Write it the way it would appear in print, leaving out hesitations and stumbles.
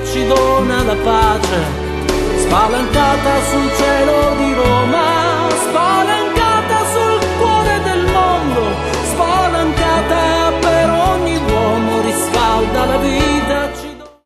ci dona la pace, spalancata sul cielo di Roma.